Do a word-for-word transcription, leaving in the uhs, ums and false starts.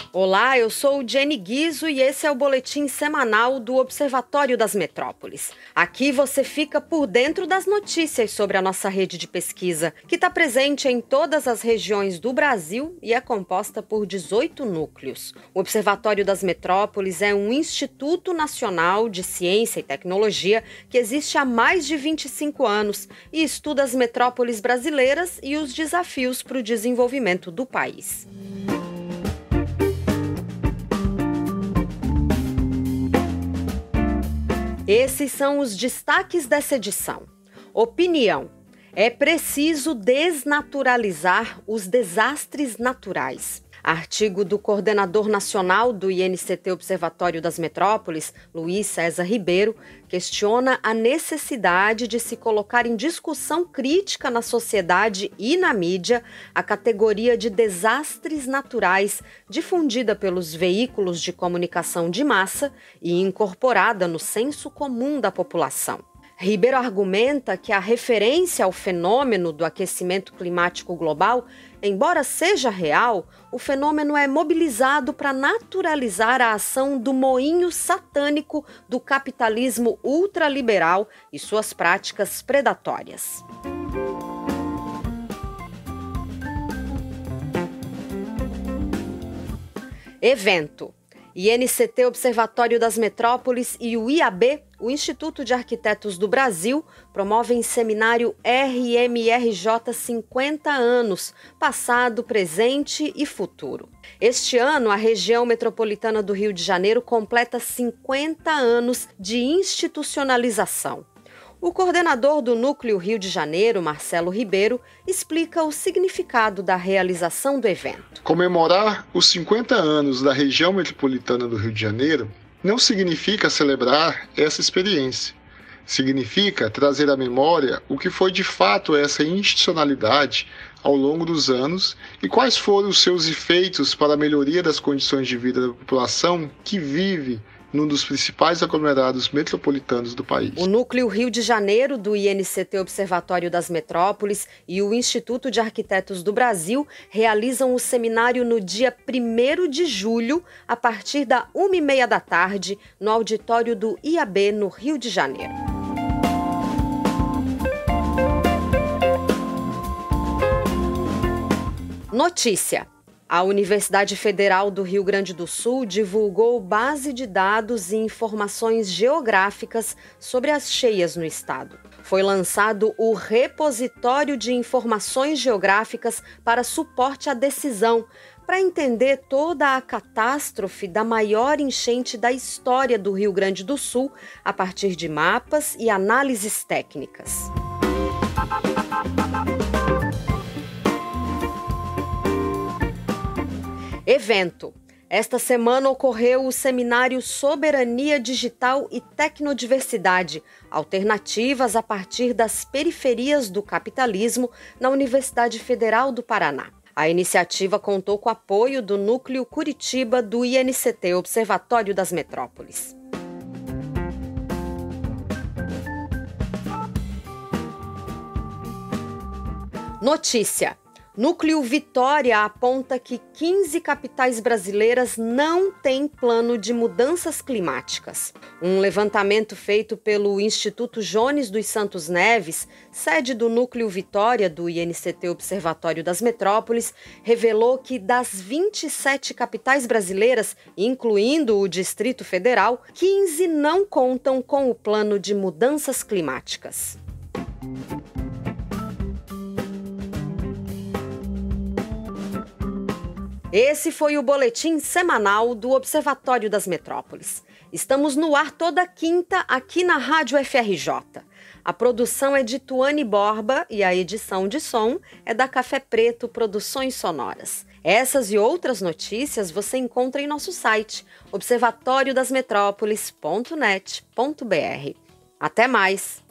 Olá, eu sou Jenny Guizo e esse é o boletim semanal do Observatório das Metrópoles. Aqui você fica por dentro das notícias sobre a nossa rede de pesquisa, que está presente em todas as regiões do Brasil e é composta por dezoito núcleos. O Observatório das Metrópoles é um Instituto Nacional de Ciência e Tecnologia que existe há mais de vinte e cinco anos e estuda as metrópoles brasileiras e os desafios para o desenvolvimento do país. Esses são os destaques dessa edição. Opinião: é preciso desnaturalizar os desastres naturais. Artigo do coordenador nacional do I N C T Observatório das Metrópoles, Luiz César Ribeiro, questiona a necessidade de se colocar em discussão crítica na sociedade e na mídia a categoria de desastres naturais difundida pelos veículos de comunicação de massa e incorporada no senso comum da população. Ribeiro argumenta que a referência ao fenômeno do aquecimento climático global, embora seja real, o fenômeno é mobilizado para naturalizar a ação do moinho satânico do capitalismo ultraliberal e suas práticas predatórias. Evento: I N C T Observatório das Metrópoles e o I A B, o Instituto de Arquitetos do Brasil, promovem seminário R M R J cinquenta anos, passado, presente e futuro. Este ano, a região metropolitana do Rio de Janeiro completa cinquenta anos de institucionalização. O coordenador do Núcleo Rio de Janeiro, Marcelo Ribeiro, explica o significado da realização do evento. Comemorar os cinquenta anos da região metropolitana do Rio de Janeiro não significa celebrar essa experiência. Significa trazer à memória o que foi de fato essa institucionalidade ao longo dos anos e quais foram os seus efeitos para a melhoria das condições de vida da população que vive num dos principais aglomerados metropolitanos do país. O Núcleo Rio de Janeiro do I N C T Observatório das Metrópoles e o Instituto de Arquitetos do Brasil realizam o seminário no dia primeiro de julho, a partir da uma e meia da tarde, no auditório do I A B, no Rio de Janeiro. Notícia: a Universidade Federal do Rio Grande do Sul divulgou base de dados e informações geográficas sobre as cheias no estado. Foi lançado o Repositório de Informações Geográficas para Suporte à Decisão, para entender toda a catástrofe da maior enchente da história do Rio Grande do Sul, a partir de mapas e análises técnicas. Evento: esta semana ocorreu o seminário Soberania Digital e Tecnodiversidade, alternativas a partir das periferias do capitalismo, na Universidade Federal do Paraná. A iniciativa contou com o apoio do Núcleo Curitiba do I N C T Observatório das Metrópoles. Notícia: Núcleo Vitória aponta que quinze capitais brasileiras não têm plano de mudanças climáticas. Um levantamento feito pelo Instituto Jones dos Santos Neves, sede do Núcleo Vitória do I N C T Observatório das Metrópoles, revelou que das vinte e sete capitais brasileiras, incluindo o Distrito Federal, quinze não contam com o plano de mudanças climáticas. Esse foi o boletim semanal do Observatório das Metrópoles. Estamos no ar toda quinta aqui na Rádio F R J. A produção é de Tuane Borba e a edição de som é da Café Preto Produções Sonoras. Essas e outras notícias você encontra em nosso site observatório das metrópoles ponto net ponto b r. Até mais!